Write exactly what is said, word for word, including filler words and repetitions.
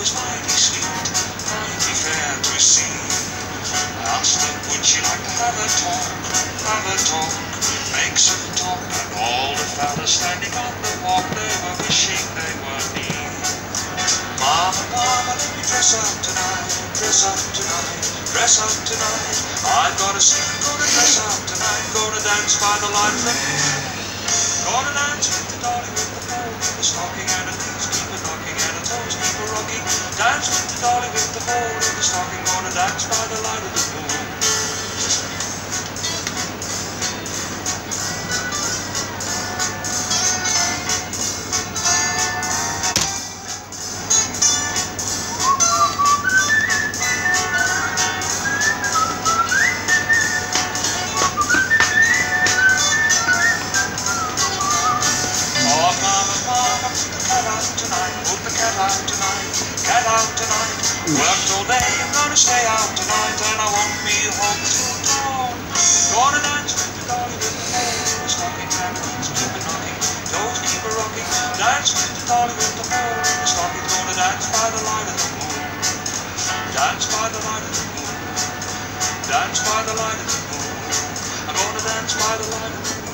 was mighty sweet, mighty fair to see. I asked her, would she like to have a talk, have a talk, make some talk, and all the fellas standing on the walk, they were wishing they were me. Mama, mama, let me dress up tonight, dress up tonight, dress up tonight. I've got a secret, gonna dress up tonight, gonna dance by the light of the moon. Gonna dance with the dolly with the hole in the stocking, and her knees keep a knocking and her toes keep a rocking. Dance with the dolly with the hole in the stocking, gonna dance by the light of the moon. Put the cat out tonight, cat out tonight. Worked all day, I'm gonna stay out tonight, and I won't be home till dawn. Gonna dance with the dolly with the hole in the stocking, and the knees keep a knocking, toes keep a rocking. Dance with the dolly with the hole in the stocking, gonna dance by the light of the moon. Dance by the light of the moon. Dance by the light of the moon. I'm gonna dance by the light of the moon.